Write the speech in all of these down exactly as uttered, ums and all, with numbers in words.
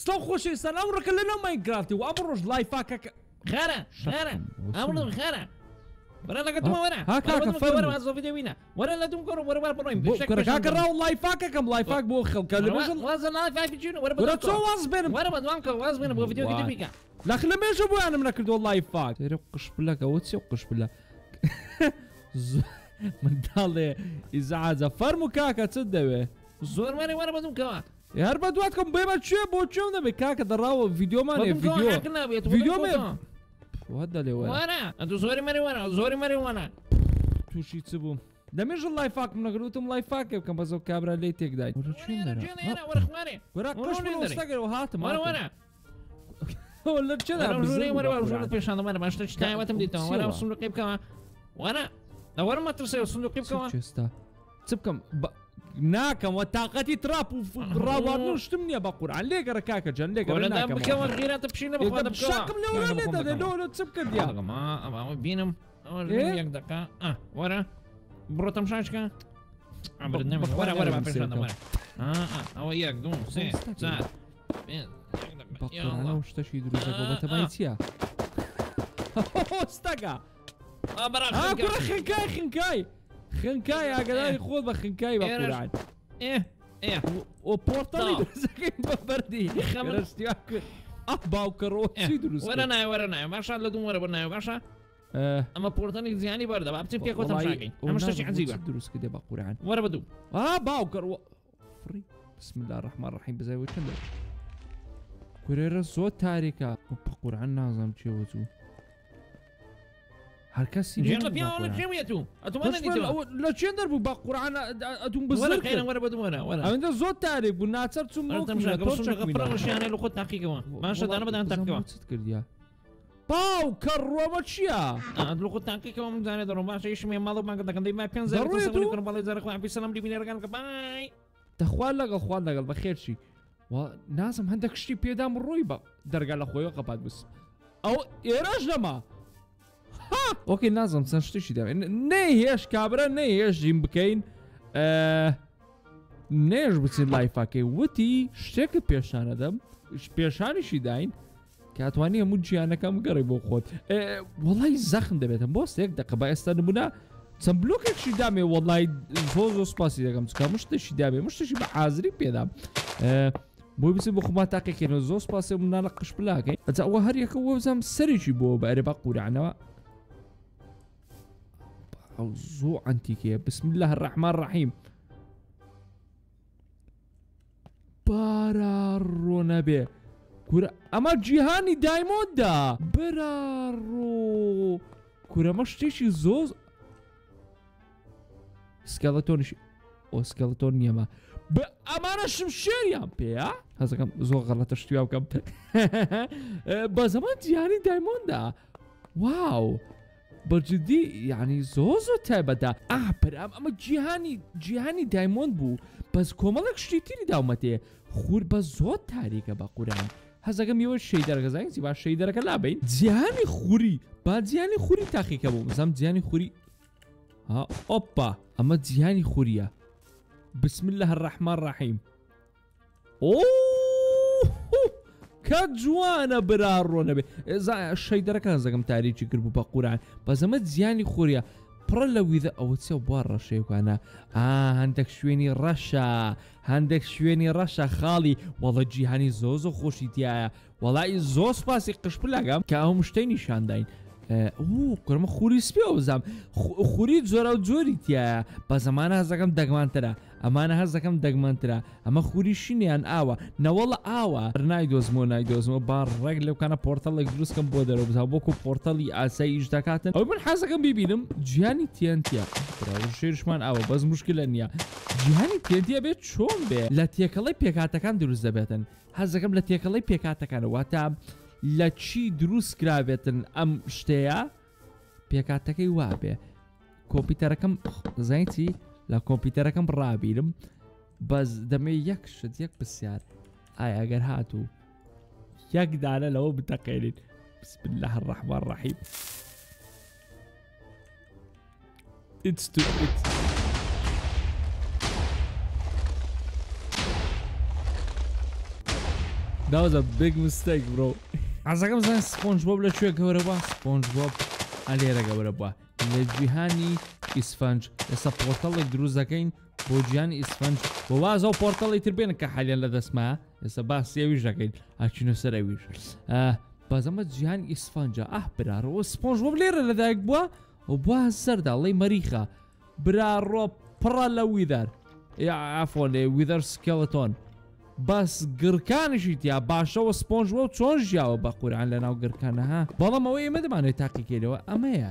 سڵاو خۆشەویستان ئەمڕۆکە لەناو ماینکرافتی و ئەم ڕۆژ لایفاکەکە خێرە خێرە ئەمڕۆ خێرە وەرە لەگەڵتەوە وەرە ها کاکە فەرموو وەرە زۆڤیدیۆ بینە وەرە لە دوم گۆڕ وەرە بڕۆین کاکە ڕاو لایفاکەکەم لایفاک بۆ خەڵکە لە بەژن وازە لایفاکی چین وەرە وەرە چۆ واز بێنم وەرە بەدوام کە واز بێنە بۆ ڤیدیۆ دیتر بیکە لەخ لە مێژە بۆیانم نەکردەوە لایفاک تێرە قشپلەکەوە چێ قشپلە منداڵێ ئیزعاجە فەرموو کاکە چت دەوێ زۆر وەرە وەرە بەدوم کەوە هەر بە دواتکەم بێمە کوێ بۆ کوێم دەبێت کاکە دەڕاوە ڤیدیۆمانێ ڤیدیۆ ڤیدیۆمێ وا دەڵێ وەرە ئەتو زۆری مەری وەرە زۆری مەری وەرە تووشی چ بووم دەمێژە لایفاکم نەکردوتم لایفاکێ بکەم بەزەو کابرا لێی تێکدای وەرە خوارێ وەرە قشتەگەرەوە هاتم وەرە وەرە لە چێدا وەرە پێشانە وەرە باشتە شتایوەتم دیتەوە وەرە سندوقی بکەوە وەرە ئەوەرە مەترسێ سندوقی بکەوە چێستا چ بکەم ناکەمەوە تااقەتی تراپ و ڕاواردن شتم نییە بە قورعان لێگەڕە کاکە جەن لێگەڕە بکەوە غیرەتە پشینە بخوادە شاکم لەوە چ بکردیا ئەمە بینم یەک دقا وەرە بڕۆتەم شاشکە وەرە وەرە پێشانە وەرە ئەوە یەک دوو سێ چار شتەشی دروستەکە بەتەمای چییە؟ ئۆستەگە خنکای خنکای خنکای ئاگداری خۆت بە خنکای بە قورعان ئۆ پۆرتەڵی دروستەکەی بە بەردی خەمەستی کرد ئەف باوکەڕۆ چی دروست وەرە نایە وەرە نایە باشە لە دوم وەرە بەنایە باشە ئەمە پۆرتەڵی زیانی بەردە با بچین پێ خۆتم شاکەین ئەمە شتێکی عەجیبە دروست کردێ بە قورعان وەرە بە دوو ئا باوکەڕۆ فڕی بسم الله الرحمن الرحیم بزای چەندە کورێرە زۆر تاریکە بە قورعان نازانم چێوە چوو هەر کەسی لە چێن دەربوو بە قورعان ئەتون بزەکەین وەرە بە دوو وەرە وەرە ئەوەندە زۆر تاریک بوو ناچەر چوم پڕەشیانەی لە خۆت تاقیکەوە ماشەدانە بەدان تاقیەوە چت کردیا باو کەڕۆمە چییە؟ لە خۆت تاقیکەوە مزانێت دەڕۆم باشە ئیشمێ ماڵ ماگە دەکەندەی ما پێ باڵی زارەخوا پیسەلام دیبینێرەکان کە بای دەخوا لەگەڵ خوان لەگەڵ بە خێرشی نازم هەندێک شتی پێدام ڕۆی بە دەرگا لە خۆیەوە قەپات بس ئەو ئێرەش لەما ئۆکەی نازم چەند شتێکی دا نەیهێش کابرا نەیهێژیم بکەین نێژ بچین لایفاکەی وتی شتێکت پیشانەدەم پێشانیشی داین کاتوانی هەموو گیانەکەم گەڕی بۆ خۆت وەڵی زەخم دەبێتم بۆ سێک دەقە بە ئێستا نمونە چەند بلوکێکشی دامێ وەڵی زۆر زۆر سپاسی دەکەم چکە مشتێکی دامێ مشتێکی بە حازری پێدام بۆی بچین بۆ خۆمان تاقیکەینەوە زۆر سپاسی منانە قش بلاکەین ئەجا ئەوە هەر یەکە وەبزانم سەرێکی بۆ بەئەرێ بە قورعانەوە ئەو زۆر ئەنتیکەیە بسم الله الرحمن الرحیم بارا ڕۆ نەبێ کورە ئەمە جیهانی دایمۆندا بەرا ڕۆ کورەمە شتێکی زۆر سکەلەتۆنیشی ئۆ سکەلەتۆن نیەمە بە ئەمانە شمشێریان پێە هەزەکەم زۆر غەڵەتە شتیا بکەم بە زەمان جیهانی دایمۆندا واو بەجددی یعنی زۆر زۆر تایبەتە ئاپەرام ئەمە جیهانی جیهانی دایمۆند بوو بەس کۆمەڵێک شتی تری داومەتێ خور بە زۆر تاریکە بە قورعان هەزەکەم یەوە شەی دەرگەزانسی با شەی دەرەکە لابین جیهانی خوری با جیهانی خوری تاقیکە بوو بزانم جیهانی خوری ها ئۆپا ئەمە جیهانی خوریە بسم الله الرحمن الرحیم ئۆ کە جوانە برا ڕۆ نەبێ شەی دەرەکان زەکەم تاریکی کرد بوو بە قورعان بەس ئەمە جیهانی خوریە پڕە لە ویدە ئەوە چێ بوا ڕەشەیەکانە هەندێک شوێنی ڕەشە هەندێک شوێنی ڕەشە خاڵی وەڵە جیهانی زۆ زۆ خۆشی تایە وەڵی زۆر سپاسی قشپ لاگەم کە ئەو شتەی نیشانداین کورمە خوری سپێ بزانام خوری جۆرە و جۆری تایە بە زەمانە هەزەکەم دەگمانترە ئەمانە هەزەکەم دەگمانترە ئەمە خوری شینیان ئاوە نەوەڵە ئاوە نایدۆزمەوە نایدۆزمەوە با ڕێک لەوکانە پۆرتەڵێک دروستکەم بۆ دەرەوە بزا بۆکو پۆرتەڵی ئاسایی ئیش دەکاتن ئەو من حەزەکەم ببینم جیهانی تێنتیە شێرشمان ئاوە بەس موشکلە نییە جیهانی تێنتیە بێت چۆن بێ لە تێکەڵی پێکاتەکان دروست دەبێتن هەزەکەم لە تێکەڵی پێکاتەکانەوە تا لە چی دروست کرابێتن ئەم شتەیە پێکاتەکەی وابێ کۆمپیوتەرەکەم زانیتی لە کۆمپیوتەرەکەم ڕابیرم بەس دەمێ یەک شت یەک پرسیار ئایا ئەگەر هاتوو یەک دانە لەوە بتەقێنین بسم الله الرحمن الرحیم It's too it's That was a big mistake bro. عزەکەم زان سپۆنج بۆب لەکوێ گەورە بووە سپۆنج بۆب ئەلێرە گەورە بووە لە جیهانی ئیسفەنج ئێستا پۆرتەڵێک دروست دەکەین بۆ جیهانی ئیسفەنج بۆ وازە و پۆرتەڵی تر بێنن کە حالیان لە دەستمایە ئێستا باسی ئەویش دەکەین ئاچینە سەر ئەویش بەزەمە جیهانی ئیسفەنجە ئاه برارەوە سپۆنج بۆب لێرە لەدایک بووە و بووە سەردا ئەڵێی مەریخە برارۆ پڕە لە ویدەر عفۆن لێ ویدەر سکێڵتۆن بەس گڕکانیشی تیا باشەوە سپۆنج بۆ چۆن ژیاوە بە قورعان لە ناو گڕکانەها بەڵام ئەوە ئێمە دەمانێت تاقیکەیتەوە ئەمەیە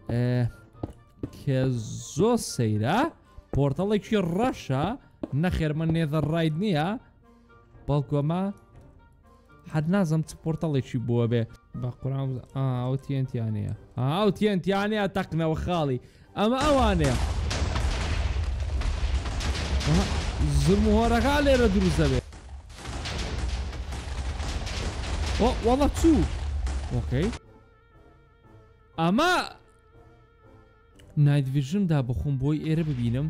کە زۆر سەیرە پۆرتەڵێکی ڕەشە نەخێرمە نێدەڕاید نییە بەڵکو ئەمە حەد نازەم چ پۆرتەڵێکی بووە بێ بە قورعان ئەو تیەنتیانەیە ئەو تیەنتیانەیە تەقنەوە خاڵی ئەمە ئەوانەیە زرم و هۆرەکە لێرە دروست دەبێت وەڵا چوو ئۆکەی ئەمە نایت ڤیژندا بخۆم بۆی ئێرە ببینم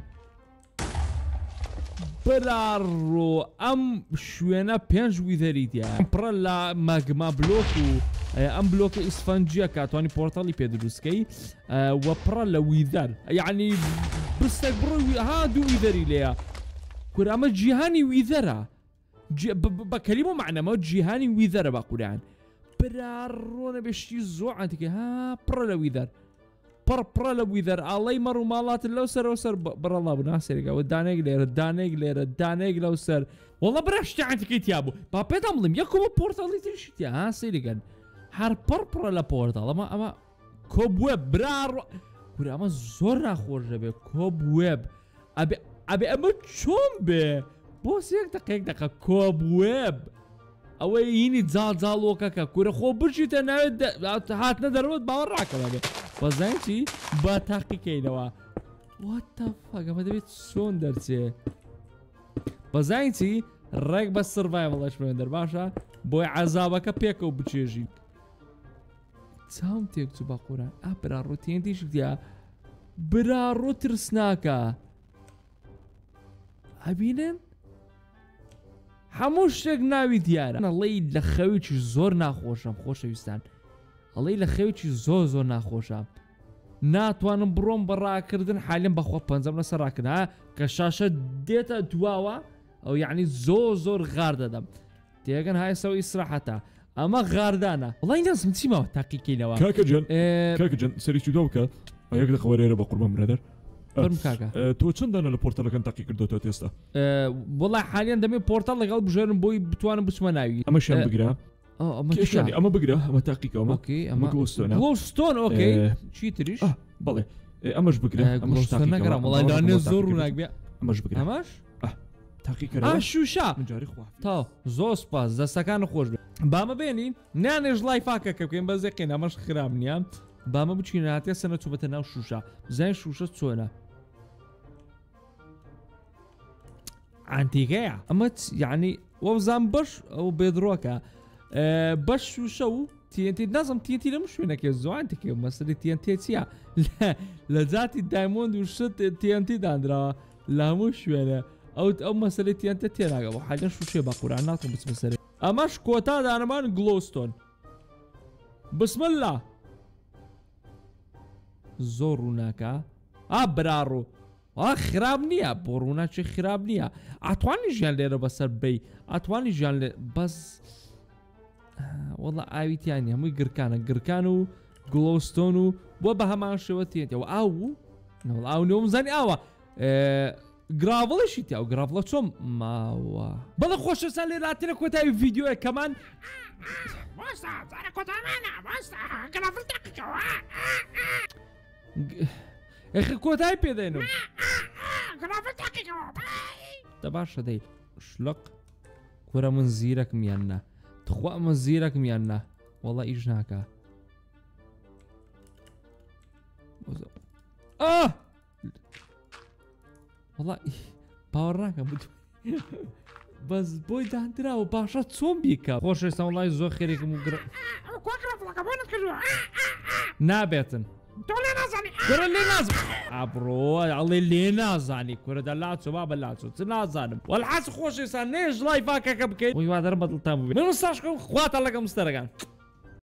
برارۆ ئەم شوێنە پێنج ویدەریتە پڕە لە ماگما بلۆک و ئەم بلۆکە ئیسفەنجیە کاتوانی پۆرتەڵی پێ دروستکەی وە پڕە لە ویدەر یعنی بستێک بڕۆی ها دوو ویدەری لێیە کورە ئەمە جیهانی ویدەرە بە کەلیمە معنەمە جیهانی ویدەرە بە قورعان برارۆنە بێشتی زۆر عەتیکە ها پڕە لە ویدەر پڕ پڕە لە ویدەر ئاڵەی مەڕ و ماڵاتن لەو سەرەوە سەر بڕەڵا بوو ناسێریگەوە دانێک لێرە دانێک لێرە دانێک لەو سەر وەڵا برا شتی عەتیکەی تیا بوو با پێتان بڵێم یەکەوە پۆرتەڵی تریشی تیا ها سێریگەن هەر پڕ پڕە لە پۆرتەڵ ئەمە ئەمە کۆبوێب برارۆ کورە ئەمە زۆر ناخۆش دەبێت کۆبوێب ئەبێ ئەبێ ئەمە چۆن بێ بۆ سێک دقەیەک دەکە کۆبوێب ئەوەی هینی جاڵ جاڵۆکەکە کورە خۆ بچیتە ناوێت هاتنە دەرەوەت باوەڕ ڕاکەوە بێ بەزانیی با تاقیکەینەوە واتەفەگەمە دەبێت چۆن دەرچێ بەزانیی ڕێک بە سڤایڤڵەش بێندەر باشە بۆی عەزابەکە پێکەوە بچێژی چاوم تێکچوو بە قورعان ئا برارۆ تێنتیشی دیا برارۆ ترسناکە ئەبینن هەموو شتێک ناوی دیارە ئەڵێی لە خەوێکی زۆر ناخۆشم خۆشەویستان ئەڵێی لە خەوێکی زۆر زۆر ناخۆشە ناتوانم بڕۆم بە ڕاکردن حالیم بەخۆ پەنجەم لەسەر ڕاکردن کە شاشە دێتە دواوە ئەو یعنی زۆر زۆر غار دەدەم تێگەن هایسەوە ئیسراحەتە ئەمە غاردانە وڵی نازم چیمەوە تاقیکەینەوە کاکەجان کاکەجان سەرێکی دۆ بکە یەک دقەوە لێرە بە قوربان برادەر فرم کاکە تۆ چەندانە لە پۆرتەڵەکان تاقی کردوتەوە ئێستا وڵای حالیان دەمێ پۆرتەڵ لەگەڵ بژێرم بۆی بتوانم بچمە ناوی ئەمەشیان بگرە ئەمەشانی ئەمە بگرە ئەمە تاقیکەوە ئەمە گڵۆستۆنە گڵۆستۆن ئۆکەی چی تریش بەڵێ ئەمەش بگرە ئەمەش نەگەڕام وڵای دانێ زۆر ڕووناک بێ ئەمەش بگرە ئەمەش تاقیکەرەوە شوشا تا زۆر سپاس دەستەکان خۆش بێ بامە بێنین نانێژ لای فاکەکە بکەین بەزێقین ئەمەش خراب نییە بامە بچین هاتێ سەنە چوبەتە ناو شوشە بزانین شوشە چۆنە ئەنتیکەیە ئەمە یعنی وەزان بەش ئەو بێدڕۆکە بەش شوشە و تیەنتی نازم تیەنتی لەم شوێنەکە زۆوانتێکە مەسەری تیەنتێ چییە لە جاتی دایمۆند و شت تیەنتی دانراوە لە هەموو شوێنە ئەو ئەو مەسەری تیەنتە تێناگە بۆ حالەن شوشێ بە قورعان ناتوان بچمە سەرێ ئەمەش کۆتا دانەمان گڵۆستۆن بسم الله زۆر ڕووناکە ئا برارۆ ئا خراب نییە بۆ ڕووناچی خراب نییە ئاتوانی ژیان لێرە بەسەر بی ئاتوانی ژیان لێ بەس وەڵا ئاویتیانی هەمووی گرکانە گرکان و گڵۆستۆن و بۆ بە هەمان شێوە تێنێتەوە ئاو نەوڵ ئاو نێوم زانی ئاوە گراڤڵشی تیا و گراڤڵە چۆم ماوە بەڵە خۆشەسان لێراترە کۆتایی ڤیددیۆە کەمان ئەخ کۆتایی پێدەێنم دە باشە دەی شلق کورە من زیرەکم یاننا تخوا من زیرەکم یاننا وەڵا ئیش ناکە ئا وەڵا باوەڕ ناکەم بەس بۆی دانراوە باشە چۆن بیکە خۆشەویستان وڵای زۆر خێرێکم و نابێتن تۆ لێ نازانی کورە لێ نازم ئابڕۆ ئەڵێ لێ نازانی کورە دەلاچۆ با بەلاچۆ چ نازانم وەڵحەس خۆشیسان نێژ لای فاکەکە بکەیت وی وا دەرم بەدڵتان ببێت من ساشکەم خواتە لەگەم مستەرەکان